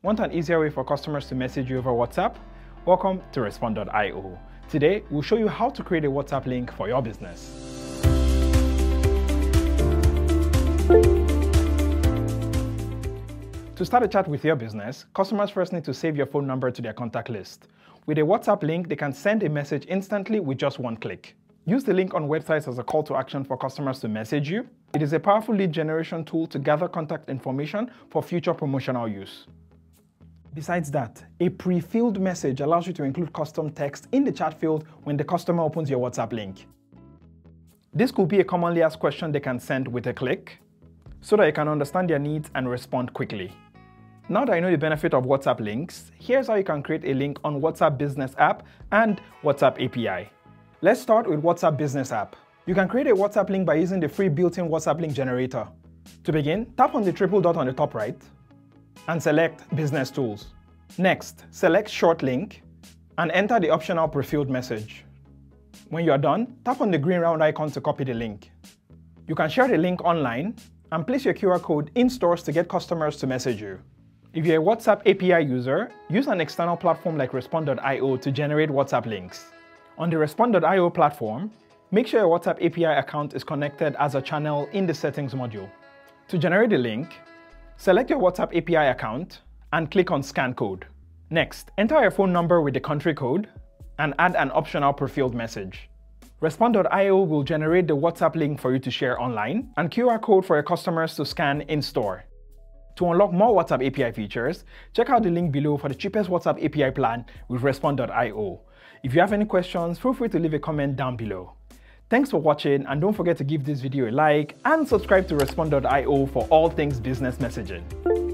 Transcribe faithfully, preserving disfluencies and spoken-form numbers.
Want an easier way for customers to message you over WhatsApp? Welcome to Respond dot i o. Today, we'll show you how to create a WhatsApp link for your business. To start a chat with your business, customers first need to save your phone number to their contact list. With a WhatsApp link, they can send a message instantly with just one click. Use the link on websites as a call to action for customers to message you. It is a powerful lead generation tool to gather contact information for future promotional use. Besides that, a pre-filled message allows you to include custom text in the chat field when the customer opens your WhatsApp link. This could be a commonly asked question they can send with a click, so that you can understand their needs and respond quickly. Now that you know the benefit of WhatsApp links, here's how you can create a link on WhatsApp Business app and WhatsApp A P I. Let's start with WhatsApp Business app. You can create a WhatsApp link by using the free built-in WhatsApp link generator. To begin, tap on the triple dot on the top right and select Business Tools. Next, select Short Link and enter the optional pre-filled message. When you are done, tap on the green round icon to copy the link. You can share the link online and place your Q R code in stores to get customers to message you. If you're a WhatsApp A P I user, use an external platform like Respond dot i o to generate WhatsApp links. On the Respond dot i o platform, make sure your WhatsApp A P I account is connected as a channel in the Settings module. To generate a link, select your WhatsApp A P I account and click on Scan Code. Next, enter your phone number with the country code and add an optional pre-filled message. Respond dot i o will generate the WhatsApp link for you to share online and Q R code for your customers to scan in-store. To unlock more WhatsApp A P I features, check out the link below for the cheapest WhatsApp A P I plan with Respond dot i o. If you have any questions, feel free to leave a comment down below. Thanks for watching, and don't forget to give this video a like and subscribe to Respond dot i o for all things business messaging.